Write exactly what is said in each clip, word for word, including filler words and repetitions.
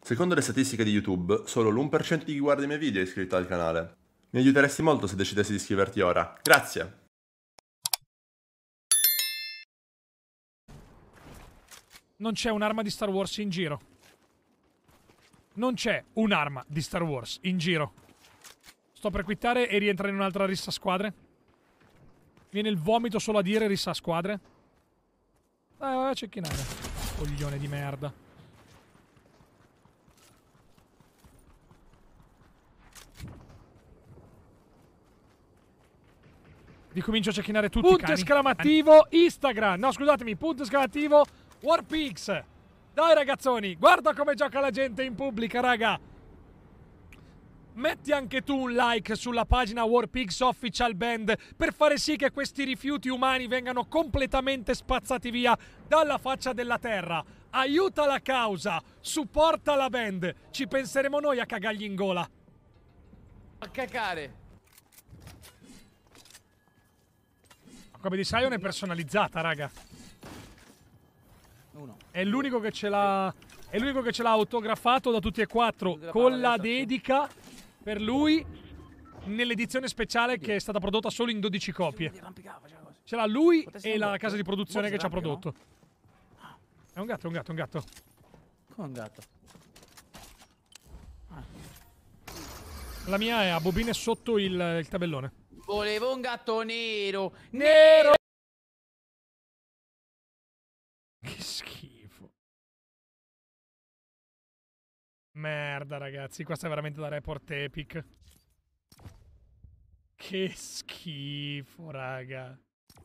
Secondo le statistiche di YouTube, solo l'uno per cento di chi guarda i miei video è iscritto al canale. Mi aiuteresti molto se decidessi di iscriverti ora. Grazie! Non c'è un'arma di Star Wars in giro. Non c'è un'arma di Star Wars in giro. Sto per quittare e rientrare in un'altra rissa squadre. Viene il vomito solo a dire rissa squadre. Vai, vai a cecchinare. Coglione di merda. Vi comincio a cecchinare tutti. Punto esclamativo Instagram. No, scusatemi, punto esclamativo Warpix. Dai ragazzoni, guarda come gioca la gente in pubblica, raga. Metti anche tu un like sulla pagina Warpix Official Band per fare sì che questi rifiuti umani vengano completamente spazzati via dalla faccia della terra. Aiuta la causa, supporta la band. Ci penseremo noi a cagargli in gola. A cacare. Come di Sion è personalizzata, raga. Uno. È l'unico che ce l'ha. È l'unico che ce l'ha autografato da tutti e quattro. Con la dedica per lui nell'edizione speciale che è stata prodotta solo in dodici copie. Ce l'ha lui e la casa di produzione che ci ha prodotto. È un gatto, è un gatto, è un gatto. Come un gatto? La mia è a bobine sotto il, il tabellone. Volevo un gatto nero. Nero! Che schifo. Merda, ragazzi. Questo è veramente da report epic. Che schifo, raga.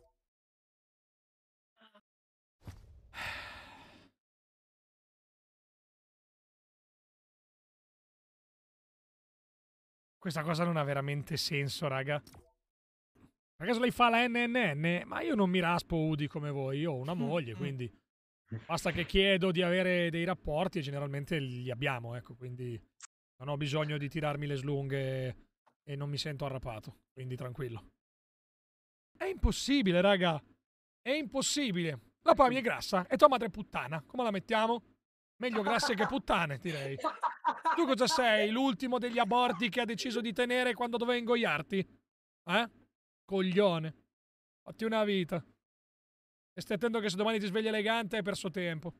Questa cosa non ha veramente senso, raga. Per caso lei fa la N N N? Ma io non mi raspo Udi come voi. Io ho una moglie, quindi basta che chiedo di avere dei rapporti e generalmente li abbiamo, ecco. Quindi non ho bisogno di tirarmi le slunghe e non mi sento arrapato. Quindi tranquillo. È impossibile, raga. È impossibile. La Pami è grassa e tua madre è puttana. Come la mettiamo? Meglio grasse che puttane, direi. Tu cosa sei? L'ultimo degli aborti che ha deciso di tenere quando doveva ingoiarti? Eh? Coglione. Fatti una vita. E stai attento che se domani ti svegli elegante hai perso tempo.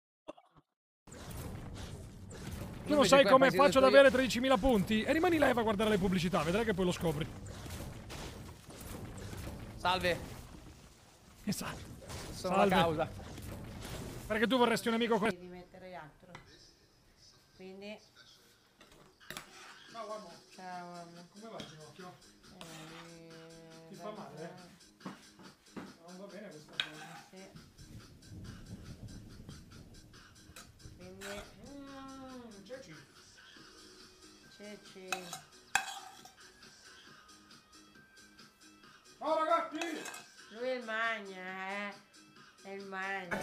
Tu non sai come faccio ad avere tredicimila punti? E rimani live a guardare le pubblicità, vedrai che poi lo scopri. Salve. Esatto. Sono Salve. la causa. Perché tu vorresti un amico con... Devi mettere altro. Quindi... Ciao, uomo. Ciao, uomo. Come va il ginocchio? Eh, Ti fa male? Non va bene questa cosa. Sì. Quindi... Mmm, ceci. Ceci. Ciao ragazzi! Lui è il magna, eh. È il magna.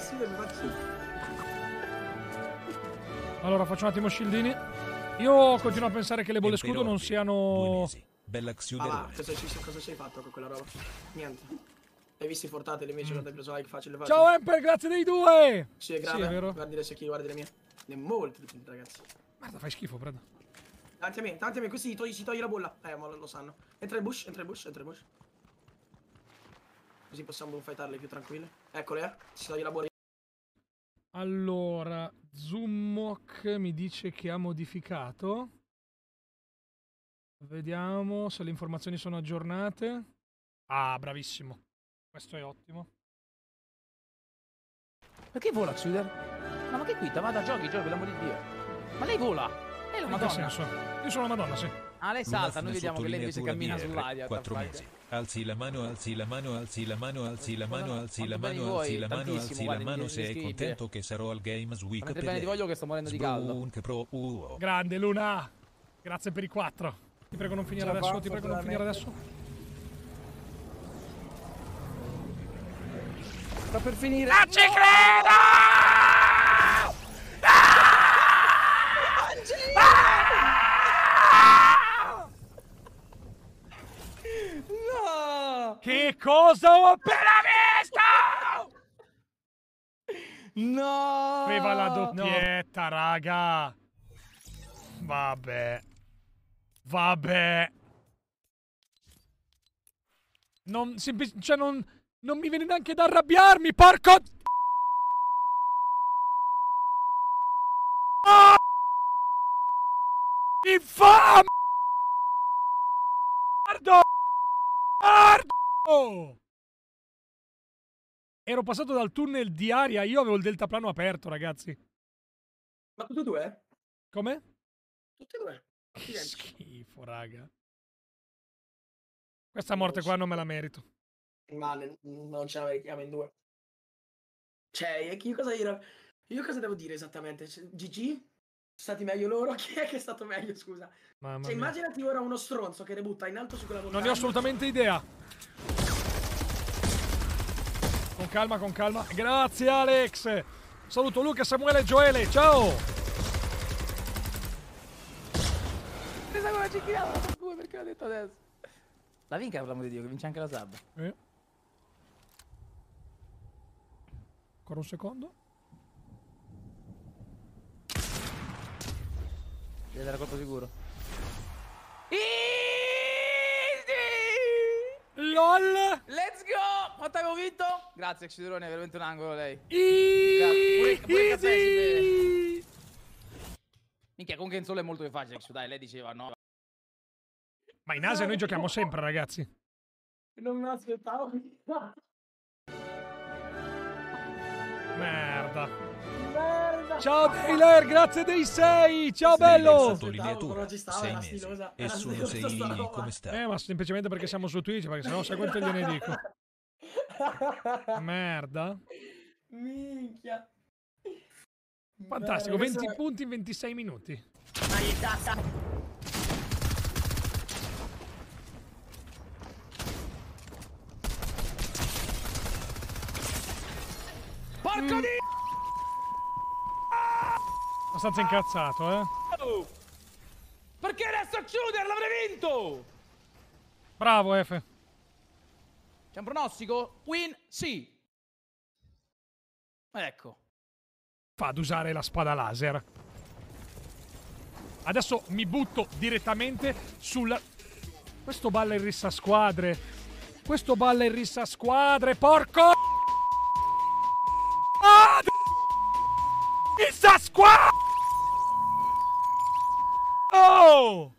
Allora, faccio un attimo scildini. Io continuo a pensare che le bolle scudo non siano... Bella Ma va, cosa ci, cosa ci hai fatto con quella roba? Niente. Hai visto i fortate invece Mm. non hai preso like facile facile. Ciao Emper, grazie dei due! Sì, è grave. Sì, è vero. Guardi le secchi, guardi le mie. Ne molto di più, ragazzi. Guarda, fai schifo, Fred. Davanti a me, davanti a me, così togli, si toglie la bolla. Eh, ma lo, lo sanno. Entra il bush, entra il bush, entra il bush. Così possiamo fightarle più tranquille. Eccole, eh. Si toglie la bolla. Allora, Zummok mi dice che ha modificato. Vediamo se le informazioni sono aggiornate. Ah, bravissimo. Questo è ottimo. Perché vola Xuder? Ma, ma che qui? Vada, giochi, giochi, per l'amor di Dio. Ma lei vola! Lei è la In che Madonna. senso? Io sono la Madonna, sì. Ah, lei salta, noi vediamo che lei invece cammina sull'aria. quattro mesi. Alzi la mano, alzi la mano, alzi la mano, alzi la mano, alzi la Quanto bene mano, vuoi? alzi la mano, Tantissimo, alzi la guarda, mano mi se sei indescrivibile. contento che sarò al Games Week Quanto per bene ti lei. voglio che sto morendo di caldo. Sbrunch pro uo. Grande Luna. Grazie per i quattro. Ti prego non finire adesso, ti prego non finire adesso. Sta per finire. Non ci credo! No! Che cosa ho appena visto? No! Aveva la doppietta, raga. Vabbè. Vabbè. Non, semplic- cioè non, non mi viene neanche da arrabbiarmi, porco... Ah! Infame! Guardo! Guardo! Ero passato dal tunnel di aria, io avevo il deltaplano aperto, ragazzi. Ma tutti e due? Come? Tutti e due. Che Identici. schifo, raga. Questa morte qua non me la merito. Ma ne- non ce la mettiamo in due. Cioè, io cosa, dire? Io cosa devo dire esattamente? Cioè, G G? Sono stati meglio loro? Chi è che è stato meglio, scusa? Mamma Cioè, mia. immaginati ora uno stronzo che debutta in alto su quella montagna. Non ne ho assolutamente idea. Con calma, con calma. Grazie, Alex. Saluto Luca, Samuele e Gioele. Ciao. Pensa come ci chiama, perché l'ha detto adesso. La vinca, per l'amor di Dio, che vince anche la sub. Eh. Ancora un secondo. Deve dare colpo sicuro. LOL. Let's go! Quanto avevo vinto? Grazie, Xidrone, è veramente un angolo lei. Easy. Pure- pure Cazzè si vede. Minchia, comunque in solo è molto più facile, Xu, dai, lei diceva no. Ma in Asia noi giochiamo sempre, ragazzi. Non me l'aspettavo. Merda. Merda. Ciao Taylor, grazie dei sei. Ciao bello. Sottolineatura, non ci stava, sei era mesi. stilosa, E era sono stilosa sei sta roba. come sta? Eh, ma semplicemente perché siamo su Twitch, perché sennò sai quanto gliene dico. Merda. Minchia. Fantastico, Beh, venti questo- punti in ventisei minuti. Porco di... Abbastanza incazzato, eh. Perché adesso a chiudere, l'avrei vinto! Bravo, F. C'è un pronostico? Win, sì. Ecco. Fa ad usare la spada laser. Adesso mi butto direttamente sulla... Questo balla il rissa squadre. Questo balla il rissa squadre, porco... Ah, d- rissa squadre! Oh!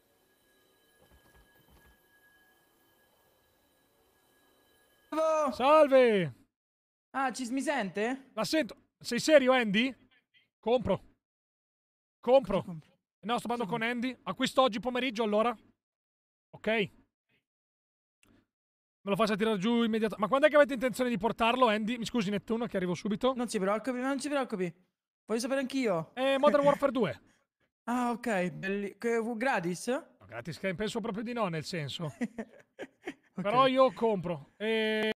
Salve! Ah, ci mi sente? La sento. Sei serio, Andy? Compro. Compro. No, sto parlando con Andy. Acquisto oggi pomeriggio, allora. Ok. Me lo faccia tirare giù immediatamente. Ma quando è che avete intenzione di portarlo, Andy? Mi scusi, Nettuno, che arrivo subito. Non si preoccupi, non si preoccupi. Voglio sapere anch'io. Eh, Modern Warfare due. Ah, ok. Belli... Che, gratis? No, gratis, che penso proprio di no, nel senso. Ok. Però io compro. E...